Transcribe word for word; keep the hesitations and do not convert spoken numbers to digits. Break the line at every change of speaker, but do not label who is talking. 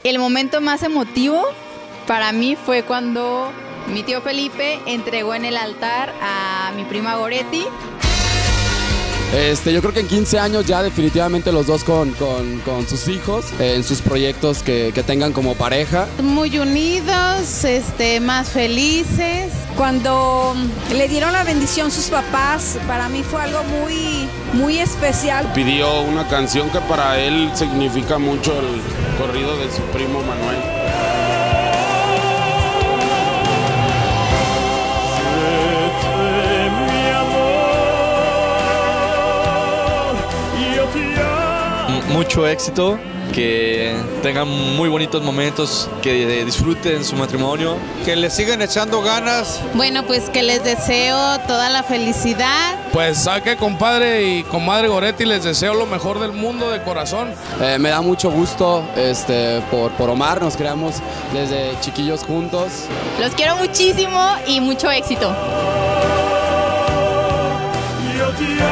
El momento más emotivo para mí fue cuando mi tío Felipe entregó en el altar a mi prima Goretti.
Este, yo creo que en quince años ya definitivamente los dos con, con, con sus hijos, eh, en sus proyectos que, que tengan como pareja.
Muy unidos, este, más felices.
Cuando le dieron la bendición sus papás, para mí fue algo muy, muy especial.
Pidió una canción que para él significa mucho, el corrido de su primo Manuel.
Mucho éxito, que tengan muy bonitos momentos, que disfruten su matrimonio.
Que le sigan echando ganas.
Bueno, pues que les deseo toda la felicidad.
Pues saque compadre y comadre Goretti, les deseo lo mejor del mundo de corazón.
Eh, me da mucho gusto este, por, por Omar, nos creamos desde chiquillos juntos.
Los quiero muchísimo y mucho éxito.
Yo te